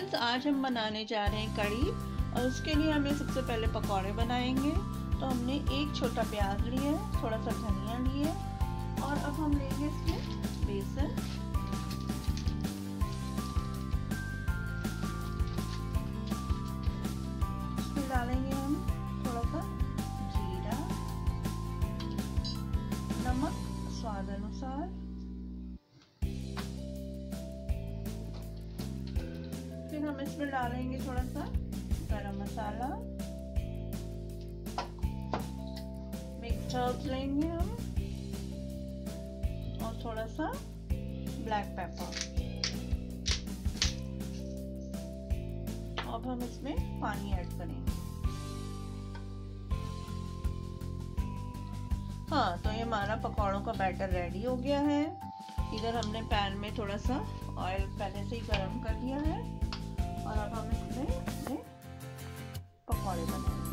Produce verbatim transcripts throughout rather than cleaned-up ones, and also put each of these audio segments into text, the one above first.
Friends, आज हम बनाने जा रहे हैं कढ़ी और उसके लिए हमें सबसे पहले पकौड़े बनाएंगे। तो हमने एक छोटा प्याज लिया है, थोड़ा सा धनिया लिए और अब हम लेंगे इसमें बेसन, इसमें डालेंगे हम थोड़ा सा जीरा, नमक स्वाद अनुसार, फिर हम इसमें डालेंगे थोड़ा सा गरम मसाला, मिक्स हर्ब्स लेंगे हम और थोड़ा सा ब्लैक पेपर। अब हम इसमें पानी ऐड करेंगे। हाँ, तो ये हमारा पकौड़ों का बैटर रेडी हो गया है। इधर हमने पैन में थोड़ा सा ऑयल पहले से ही गरम कर लिया है और अब हम इसमें अपने पकौड़े बनाएंगे।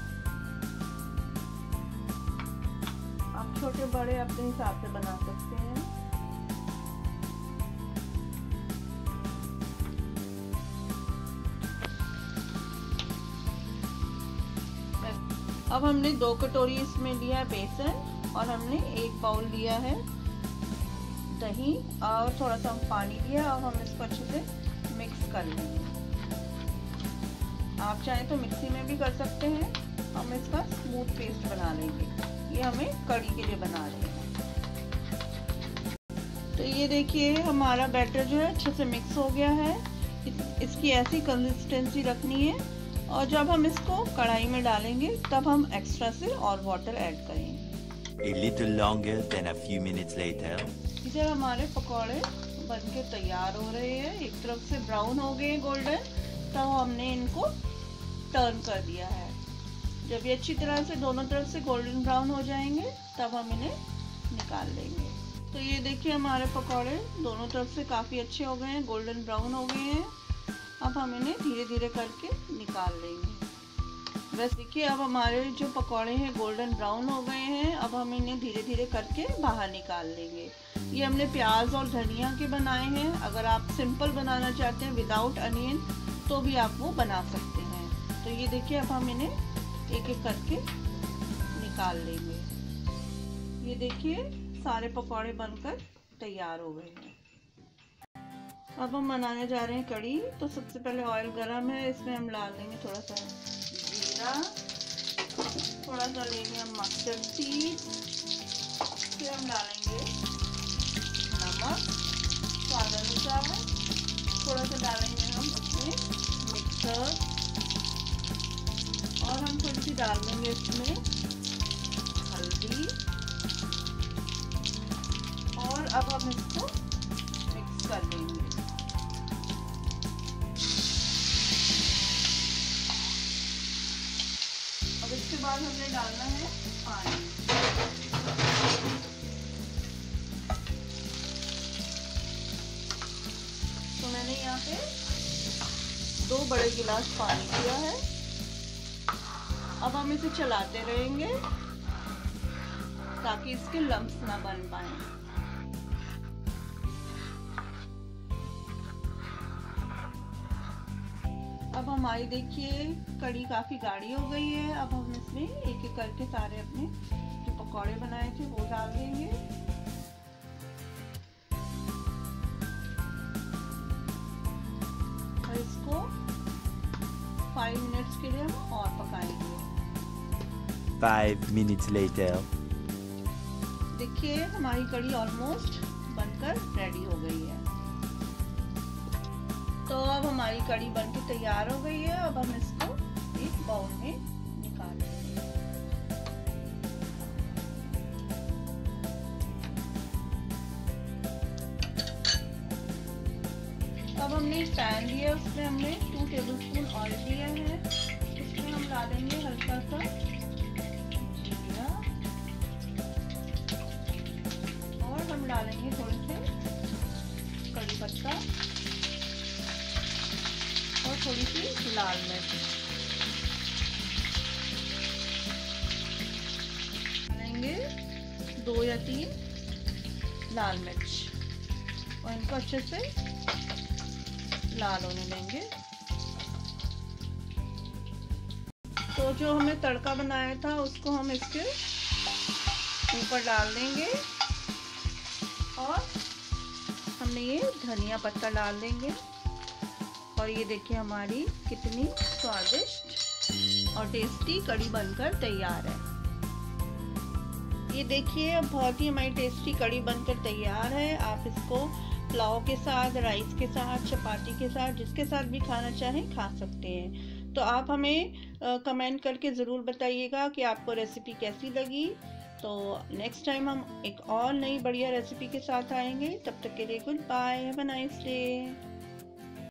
आप छोटे बड़े अपने हिसाब से बना सकते हैं। अब हमने दो कटोरी इसमें लिया है बेसन और हमने एक बाउल लिया है दही और थोड़ा सा पानी लिया और हम इसको अच्छे से मिक्स कर लेंगे। आप चाहें तो मिक्सी में भी कर सकते हैं। हम इसका स्मूथ पेस्ट बना लेंगे। ये हमें कढ़ी के लिए बना रहे हैं। तो ये देखिए हमारा बैटर जो है अच्छे से मिक्स हो गया है। इस, इसकी ऐसी कंसिस्टेंसी रखनी है और जब हम इसको कढ़ाई में डालेंगे तब हम एक्स्ट्रा से और वाटर ऐड करेंगे। A little longer than a few minutes later. इधर हमारे पकौड़े बनके तैयार हो रहे हैं। एक तरफ से ब्राउन हो गए गोल्डन, तब हमने इनको टर्न कर दिया है। जब ये अच्छी तरह से दोनों तरफ से गोल्डन ब्राउन हो जाएंगे तब हम इन्हें निकाल लेंगे। तो ये देखिए हमारे पकौड़े दोनों तरफ से काफ़ी अच्छे हो गए हैं, गोल्डन ब्राउन हो गए हैं। अब हम इन्हें धीरे धीरे करके निकाल लेंगे। बस देखिए अब हमारे जो पकौड़े हैं गोल्डन ब्राउन हो गए हैं। अब हम इन्हें धीरे धीरे करके बाहर निकाल लेंगे। ये हमने प्याज और धनिया के बनाए हैं। अगर आप सिंपल बनाना चाहते हैं विदाउट अनियन तो भी आप वो बना सकते हैं। तो ये देखिए अब हम इन्हें एक एक करके निकाल लेंगे। ये देखिए सारे पकौड़े बनकर तैयार हो गए हैं। अब हम बनाने जा रहे हैं कढ़ी। तो सबसे पहले ऑयल गरम है, इसमें हम डाल देंगे थोड़ा सा जीरा, थोड़ा सा लेंगे हम मस्टर्ड सीड, फिर हम डालेंगे नमक स्वाद अनुसार, थोड़ा सा डालेंगे हम उसमें मिक्सर और हम थोड़ी सी डाल देंगे इसमें हल्दी और अब हम इसको मिक्स कर लेंगे। अब इसके बाद हमने डालना है पानी। तो मैंने यहाँ पे दो बड़े गिलास पानी लिया है। अब हम इसे चलाते रहेंगे ताकि इसके लम्प्स ना बन पाए। अब हमारी देखिए कढ़ी काफी गाढ़ी हो गई है। अब हम इसमें एक एक करके सारे अपने जो पकौड़े बनाए थे वो डाल देंगे और इसको फाइव मिनट्स के लिए हम और पकाएंगे। Five minutes later. देखिए हमारी कढ़ी ऑलमोस्ट बनकर रेडी हो गई है। तो अब हमारी कढ़ी बनके तैयार हो गई है। अब हम इसको एक बाउल में निकाल लेंगे। अब हमने एक पैन लिया, उसमें हमने टू टेबलस्पून ऑयल लिया है। उसमें हम डालेंगे हल्का सा जीरा और हम डालेंगे थोड़े से कड़ी पत्ता और थोड़ी सी लाल मिर्च डालेंगे, दो या तीन लाल मिर्च और इनको अच्छे से लाल होने देंगे। तो जो हमने तड़का बनाया था उसको हम इसके ऊपर डाल देंगे और हमने ये धनिया पत्ता डाल देंगे और ये देखिए हमारी कितनी स्वादिष्ट और टेस्टी कढ़ी बनकर तैयार है। ये देखिए अब बहुत ही हमारी टेस्टी कढ़ी बनकर तैयार है। आप इसको पुलाव के साथ, राइस के साथ, चपाती के साथ, जिसके साथ भी खाना चाहें खा सकते हैं। तो आप हमें कमेंट करके ज़रूर बताइएगा कि आपको रेसिपी कैसी लगी। तो नेक्स्ट टाइम हम एक और नई बढ़िया रेसिपी के साथ आएंगे। तब तक के लिए goodbye, have a nice day.